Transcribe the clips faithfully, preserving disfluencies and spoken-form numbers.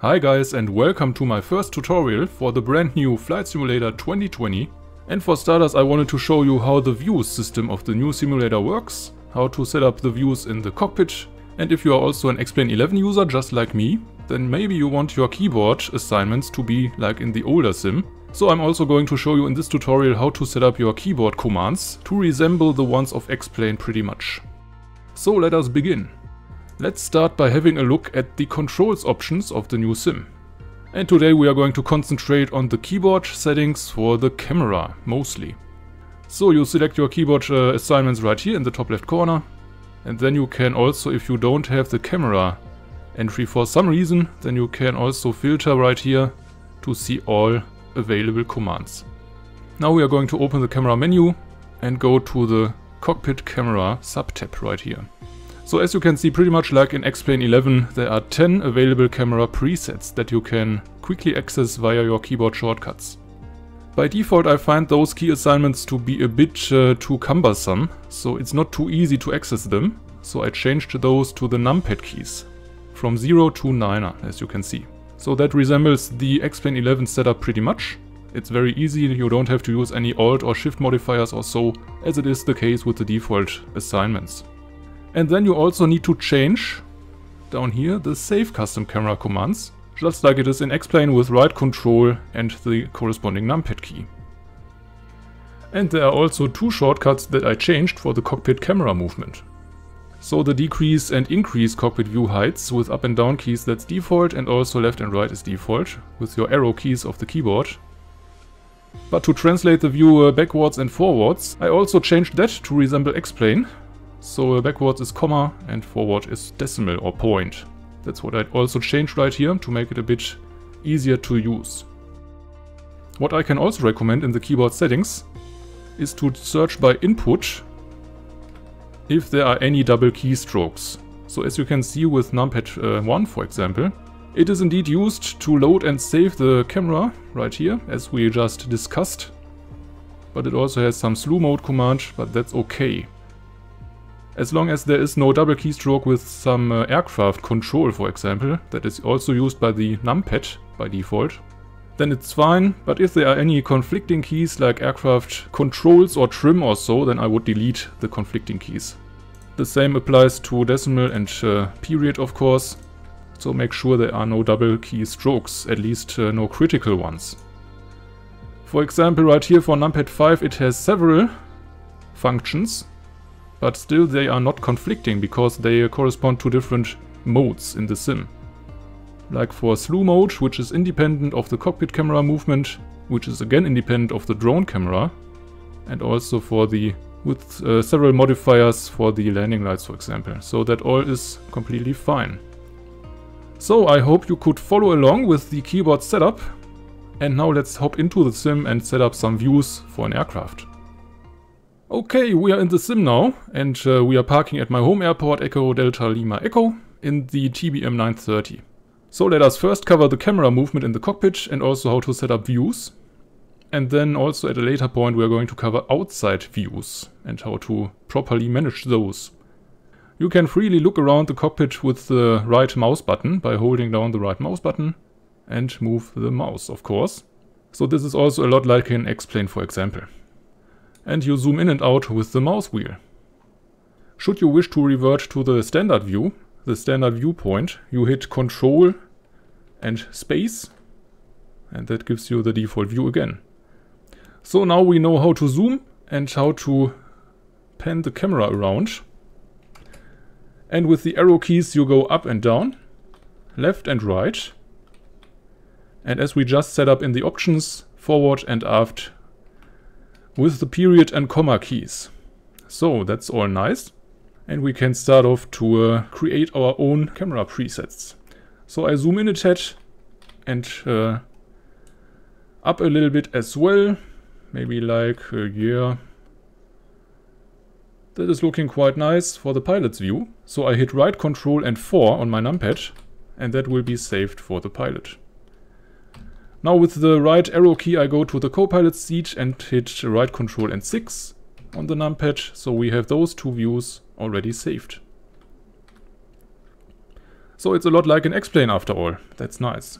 Hi guys and welcome to my first tutorial for the brand new Flight Simulator twenty twenty. And for starters I wanted to show you how the views system of the new simulator works, how to set up the views in the cockpit, and if you are also an X-Plane eleven user just like me, then maybe you want your keyboard assignments to be like in the older sim. So I'm also going to show you in this tutorial how to set up your keyboard commands to resemble the ones of X-Plane pretty much. So let us begin. Let's start by having a look at the controls options of the new sim. And today we are going to concentrate on the keyboard settings for the camera, mostly. So you select your keyboard uh, assignments right here in the top left corner. And then you can also, if you don't have the camera entry for some reason, then you can also filter right here to see all available commands. Now we are going to open the camera menu and go to the cockpit camera subtab right here. So as you can see, pretty much like in X-Plane eleven, there are ten available camera presets that you can quickly access via your keyboard shortcuts. By default I find those key assignments to be a bit uh, too cumbersome, so it's not too easy to access them. So I changed those to the numpad keys, from zero to nine, as you can see. So that resembles the X-Plane eleven setup pretty much. It's very easy, you don't have to use any Alt or Shift modifiers or so, as it is the case with the default assignments. And then you also need to change, down here, the Save Custom Camera commands, just like it is in X-Plane with right control and the corresponding numpad key. And there are also two shortcuts that I changed for the cockpit camera movement. So the decrease and increase cockpit view heights with up and down keys, that's default, and also left and right is default, with your arrow keys of the keyboard. But to translate the view uh, backwards and forwards, I also changed that to resemble X-Plane. So uh, backwards is comma and forward is decimal or point. That's what I also changed right here to make it a bit easier to use. What I can also recommend in the keyboard settings is to search by input if there are any double keystrokes. So as you can see with numpad uh, one, for example, it is indeed used to load and save the camera right here, as we just discussed. But it also has some slew mode command, but that's okay. As long as there is no double keystroke with some uh, aircraft control, for example, that is also used by the numpad by default, then it's fine. But if there are any conflicting keys like aircraft controls or trim or so, then I would delete the conflicting keys. The same applies to decimal and uh, period, of course. So make sure there are no double keystrokes, at least uh, no critical ones. For example, right here for numpad five it has several functions, but still they are not conflicting because they correspond to different modes in the sim. Like for slew mode, which is independent of the cockpit camera movement, which is again independent of the drone camera, and also for the with uh, several modifiers for the landing lights, for example. So that all is completely fine. So I hope you could follow along with the keyboard setup. And now let's hop into the sim and set up some views for an aircraft. Okay, we are in the sim now, and uh, we are parking at my home airport, Echo Delta Lima Echo, in the T B M nine thirty. So let us first cover the camera movement in the cockpit and also how to set up views. And then also at a later point we are going to cover outside views and how to properly manage those. You can freely look around the cockpit with the right mouse button by holding down the right mouse button and move the mouse, of course. So this is also a lot like in X-Plane, for example. And you zoom in and out with the mouse wheel. Should you wish to revert to the standard view, the standard viewpoint, you hit Control and space, and that gives you the default view again. So now we know how to zoom and how to pan the camera around. And with the arrow keys you go up and down, left and right. And as we just set up in the options, forward and aft with the period and comma keys. So that's all nice. And we can start off to uh, create our own camera presets. So I zoom in a tad and uh, up a little bit as well. Maybe like, uh, yeah. That is looking quite nice for the pilot's view. So I hit right control and four on my numpad, and that will be saved for the pilot. Now with the right arrow key I go to the co-pilot seat and hit right control and six on the numpad, so we have those two views already saved. So it's a lot like an X-Plane after all. That's nice.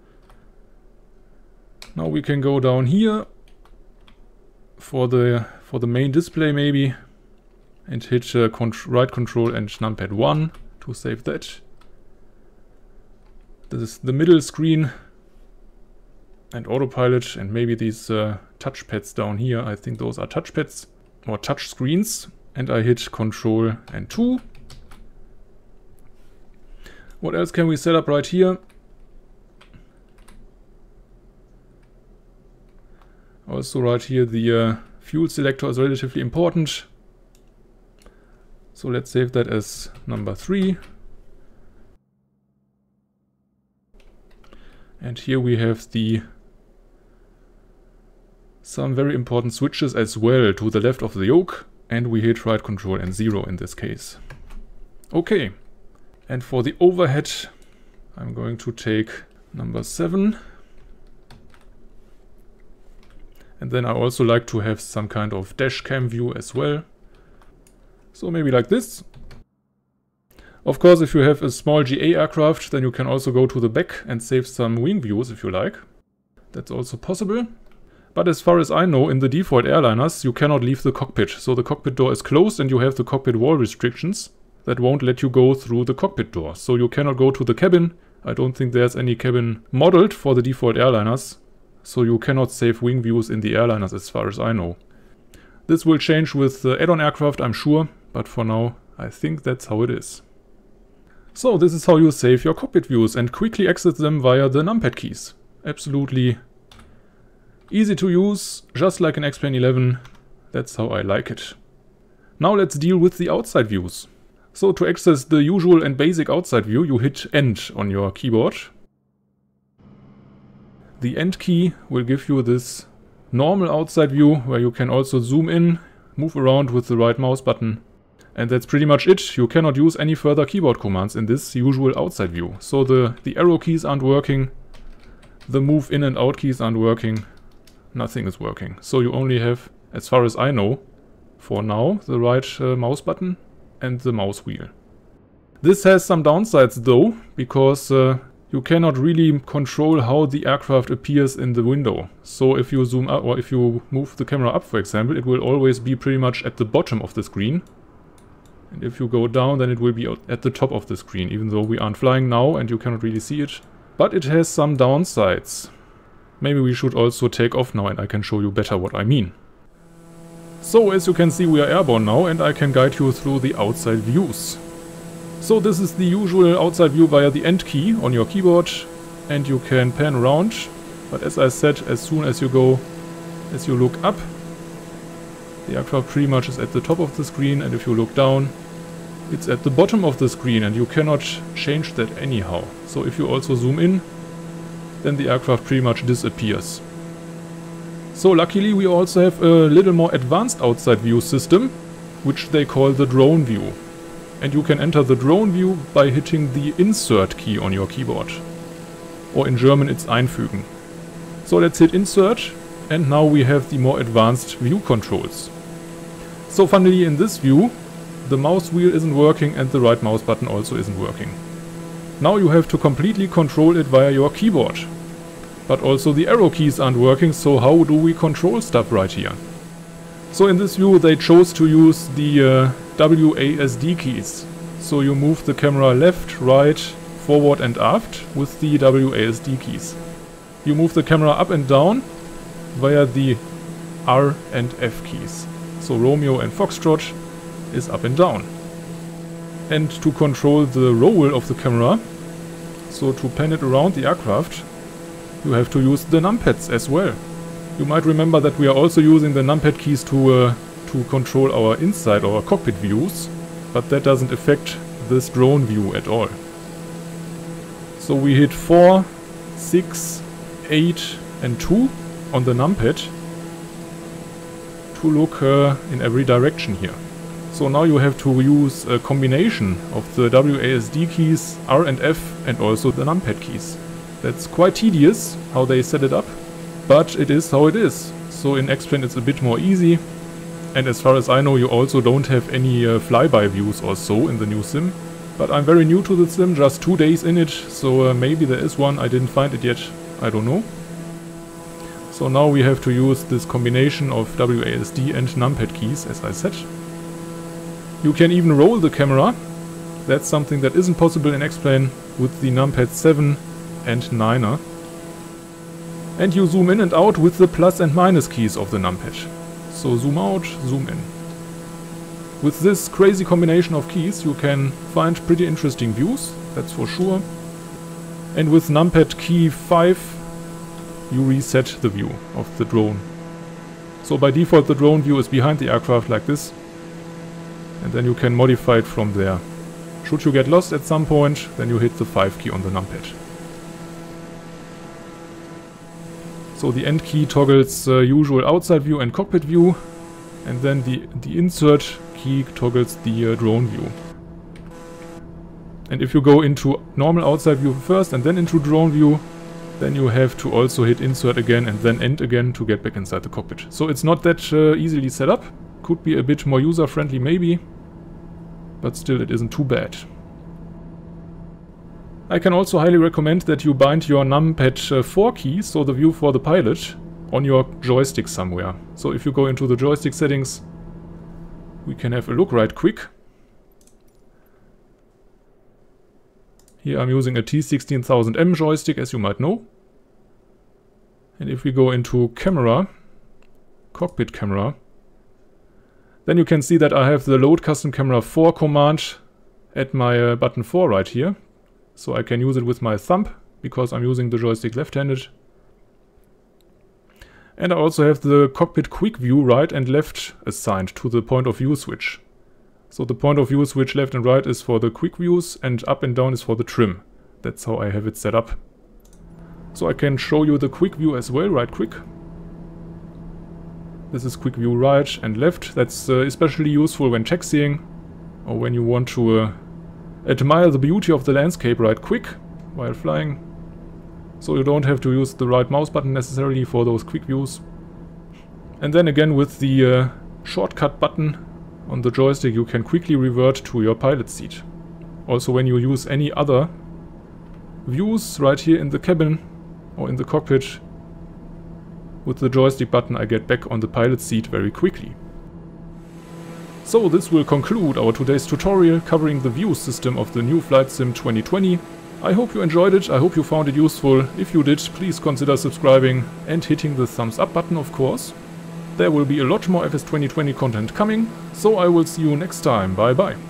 Now we can go down here for the for the main display maybe and hit uh, cont right control and numpad one to save that. This is the middle screen and autopilot, and maybe these uh, touchpads down here. I think those are touchpads or touch screens, and I hit control and two. What else can we set up right here? Also right here the uh, fuel selector is relatively important. So let's save that as number three. And here we have the some very important switches as well to the left of the yoke, and we hit right control and zero in this case. Okay, and for the overhead I'm going to take number seven. And then I also like to have some kind of dash cam view as well. So maybe like this. Of course, if you have a small G A aircraft, then you can also go to the back and save some wing views if you like. That's also possible. But as far as I know, in the default airliners, you cannot leave the cockpit. So the cockpit door is closed and you have the cockpit wall restrictions that won't let you go through the cockpit door. So you cannot go to the cabin. I don't think there's any cabin modeled for the default airliners. So you cannot save wing views in the airliners as far as I know. This will change with the add-on aircraft, I'm sure. But for now, I think that's how it is. So this is how you save your cockpit views and quickly exit them via the numpad keys. Absolutely easy to use, just like an X-Plane eleven. That's how I like it. Now let's deal with the outside views. So to access the usual and basic outside view, you hit End on your keyboard. The End key will give you this normal outside view where you can also zoom in, move around with the right mouse button. And that's pretty much it. You cannot use any further keyboard commands in this usual outside view. So the, the arrow keys aren't working, the move in and out keys aren't working, nothing is working. So you only have, as far as I know, for now, the right uh, mouse button and the mouse wheel. This has some downsides though, because uh, you cannot really control how the aircraft appears in the window. So if you zoom out, or if you move the camera up, for example, it will always be pretty much at the bottom of the screen. And if you go down, then it will be at the top of the screen, even though we aren't flying now and you cannot really see it. But it has some downsides. Maybe we should also take off now and I can show you better what I mean. So as you can see, we are airborne now and I can guide you through the outside views. So this is the usual outside view via the End key on your keyboard, and you can pan around. But as I said, as soon as you go, as you look up, the aircraft pretty much is at the top of the screen, and if you look down, it's at the bottom of the screen, and you cannot change that anyhow. So if you also zoom in, then the aircraft pretty much disappears. So luckily we also have a little more advanced outside view system, which they call the drone view. And you can enter the drone view by hitting the Insert key on your keyboard. Or in German it's Einfügen. So let's hit Insert, and now we have the more advanced view controls. So funnily in this view, the mouse wheel isn't working and the right mouse button also isn't working. Now you have to completely control it via your keyboard. But also the arrow keys aren't working, so how do we control stuff right here? So in this view they chose to use the uh, W A S D keys. So you move the camera left, right, forward and aft with the W A S D keys. You move the camera up and down via the R and F keys. So Romeo and Foxtrot is up and down. And to control the roll of the camera, so to pan it around the aircraft, you have to use the numpads as well. You might remember that we are also using the numpad keys to, uh, to control our inside, our cockpit views, but that doesn't affect this drone view at all. So we hit four, six, eight and two on the numpad to look uh, in every direction here. So now you have to use a combination of the W A S D keys, R and F and also the numpad keys. That's quite tedious how they set it up, but it is how it is. So in X-Plane it's a bit more easy, and as far as I know you also don't have any uh, flyby views or so in the new sim. But I'm very new to the sim, just two days in it, so uh, maybe there is one, I didn't find it yet, I don't know. So now we have to use this combination of W A S D and numpad keys, as I said. You can even roll the camera. That's something that isn't possible in X-Plane with the numpad seven and niner. And you zoom in and out with the plus and minus keys of the numpad. So zoom out, zoom in. With this crazy combination of keys you can find pretty interesting views, that's for sure. And with numpad key five you reset the view of the drone. So by default the drone view is behind the aircraft like this. And then you can modify it from there. Should you get lost at some point, then you hit the five key on the numpad. So the end key toggles uh, usual outside view and cockpit view. And then the, the insert key toggles the uh, drone view. And if you go into normal outside view first and then into drone view, then you have to also hit insert again and then end again to get back inside the cockpit. So it's not that uh, easily set up. Could be a bit more user-friendly maybe, but still it isn't too bad. I can also highly recommend that you bind your numpad four key, so the view for the pilot, on your joystick somewhere. So if you go into the joystick settings, we can have a look right quick. Here I'm using a T sixteen thousand M joystick, as you might know. And if we go into camera, cockpit camera, then you can see that I have the load custom camera four command at my uh, button four right here. So I can use it with my thumb, because I'm using the joystick left-handed. And I also have the cockpit quick view right and left assigned to the point of view switch. So the point of view switch left and right is for the quick views and up and down is for the trim. That's how I have it set up. So I can show you the quick view as well right quick. This is quick view right and left. That's uh, especially useful when taxiing or when you want to uh, admire the beauty of the landscape right quick while flying. So you don't have to use the right mouse button necessarily for those quick views. And then again with the uh, shortcut button on the joystick you can quickly revert to your pilot seat. Also when you use any other views right here in the cabin or in the cockpit, with the joystick button I get back on the pilot seat very quickly. So this will conclude our today's tutorial covering the view system of the new Flight Sim twenty twenty. I hope you enjoyed it, I hope you found it useful. If you did, please consider subscribing and hitting the thumbs up button, of course. There will be a lot more F S twenty twenty content coming, so I will see you next time. Bye bye.